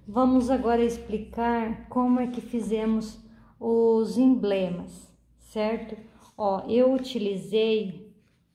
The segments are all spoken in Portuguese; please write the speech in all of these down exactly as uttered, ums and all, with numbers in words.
Vamos agora explicar como é que fizemos os emblemas, certo? Ó, eu utilizei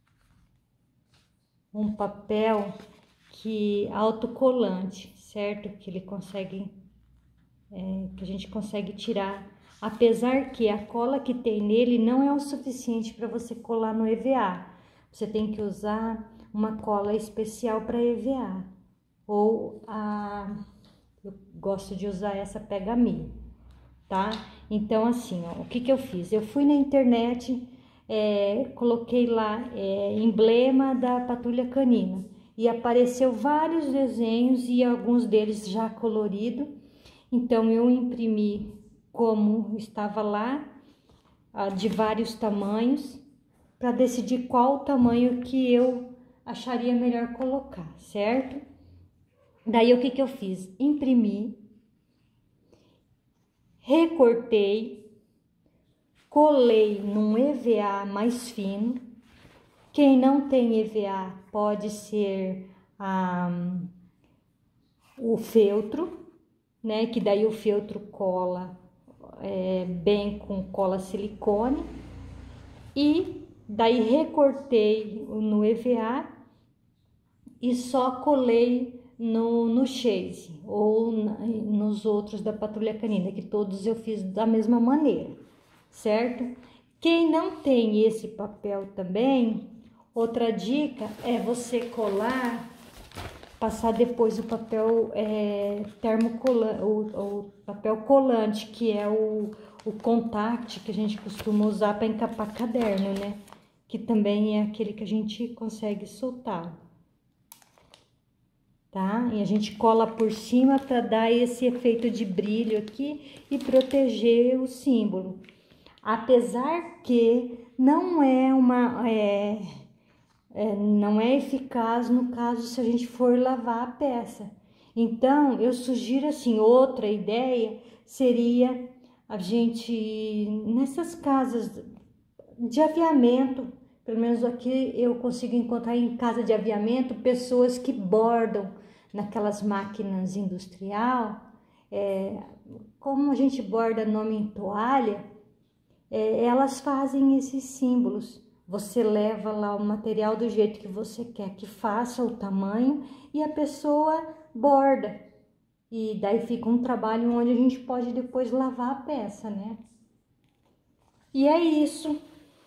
um papel que autocolante, certo? Que ele consegue, é, que a gente consegue tirar, apesar que a cola que tem nele não é o suficiente para você colar no E V A. Você tem que usar uma cola especial para E V A, ou a, eu gosto de usar essa Pega-Me, tá? Então assim, ó, o que que eu fiz? Eu fui na internet, é, coloquei lá é, emblema da patrulha canina e apareceu vários desenhos e alguns deles já colorido. Então eu imprimi como estava lá, de vários tamanhos, para decidir qual o tamanho que eu acharia melhor colocar, certo? Daí o que que eu fiz? Imprimi, recortei, colei num E V A mais fino. Quem não tem E V A pode ser ah, o feltro, né? Que daí o feltro cola é, bem com cola silicone. E daí recortei no E V A e só colei no, no chase ou na, nos outros da patrulha canina, que todos eu fiz da mesma maneira, certo? Quem não tem esse papel também, outra dica é você colar, passar depois o papel é, termocolante, o, o papel colante, que é o, o contact que a gente costuma usar para encapar caderno, né? Que também é aquele que a gente consegue soltar, tá? E a gente cola por cima para dar esse efeito de brilho aqui e proteger o símbolo. Apesar que não é uma é, é, não é eficaz no caso se a gente for lavar a peça. Então eu sugiro assim, outra ideia seria a gente nessas casas de aviamento, pelo menos aqui eu consigo encontrar em casa de aviamento pessoas que bordam naquelas máquinas industrial, é, como a gente borda nome em toalha, é, elas fazem esses símbolos. Você leva lá o material do jeito que você quer que faça, o tamanho, e a pessoa borda. E daí fica um trabalho onde a gente pode depois lavar a peça, né? E é isso.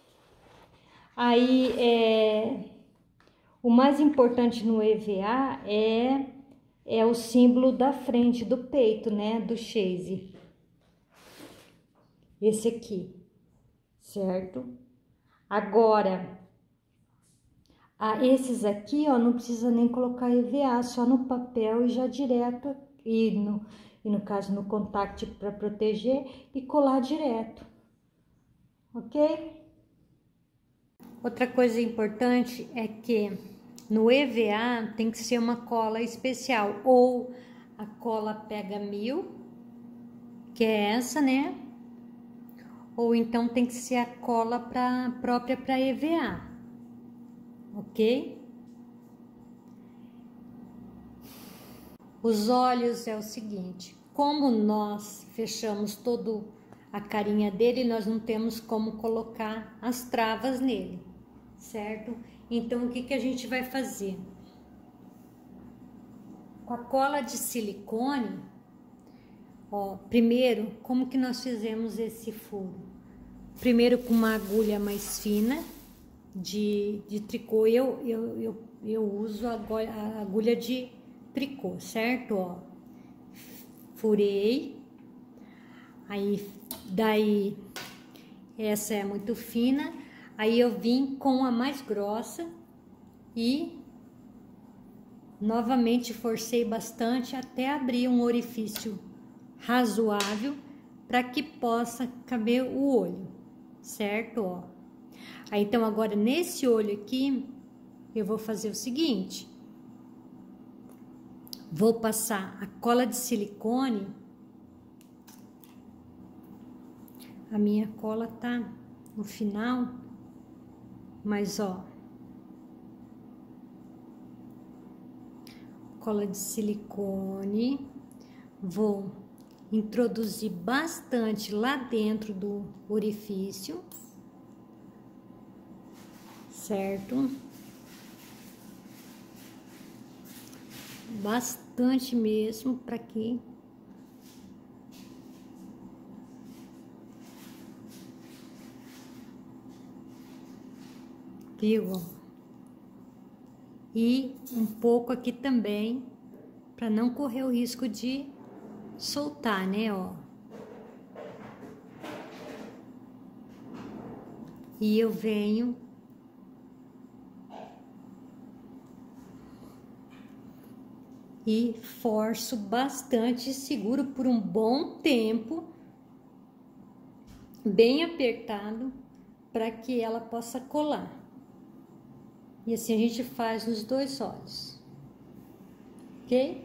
Aí, é, o mais importante no E V A é, é o símbolo da frente do peito, né? Do chase. Esse aqui, certo? Agora, a, esses aqui, ó, não precisa nem colocar E V A, só no papel e já direto, e no, e no caso no contact para proteger e colar direto, ok? Outra coisa importante é que no E V A tem que ser uma cola especial, ou a cola Pega-Me, que é essa, né? Ou então tem que ser a cola pra, própria para E V A, ok? Os olhos é o seguinte, como nós fechamos todo a carinha dele, nós não temos como colocar as travas nele, certo? Então, o que que a gente vai fazer? Com a cola de silicone, ó, primeiro, como que nós fizemos esse furo? Primeiro com uma agulha mais fina de, de tricô, eu, eu, eu, eu uso a agulha, a agulha de tricô, certo? Ó, furei, aí daí essa é muito fina, aí eu vim com a mais grossa e novamente forcei bastante até abrir um orifício razoável para que possa caber o olho, certo? Ó. Aí, então, agora nesse olho aqui, eu vou fazer o seguinte: vou passar a cola de silicone. A minha cola tá no final, mas ó, cola de silicone, Vou introduzir bastante lá dentro do orifício, certo? Bastante mesmo, para que viu? E um pouco aqui também, para não correr o risco de soltar, né, ó. E eu venho e forço bastante, seguro por um bom tempo, bem apertado, para que ela possa colar. E assim a gente faz nos dois olhos, ok?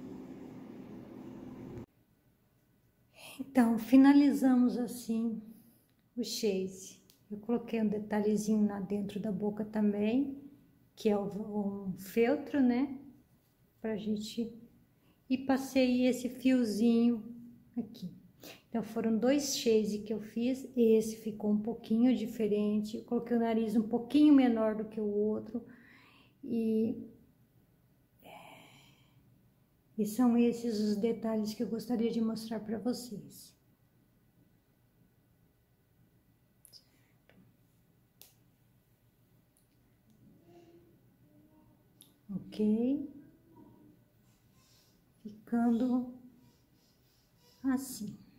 Então, finalizamos assim o chase. Eu coloquei um detalhezinho lá dentro da boca também, que é o, um feltro, né? Pra gente... E passei esse fiozinho aqui. Então, foram dois chase que eu fiz. Esse ficou um pouquinho diferente. Eu coloquei o nariz um pouquinho menor do que o outro. E... E são esses os detalhes que eu gostaria de mostrar para vocês. Ok? Ficando assim.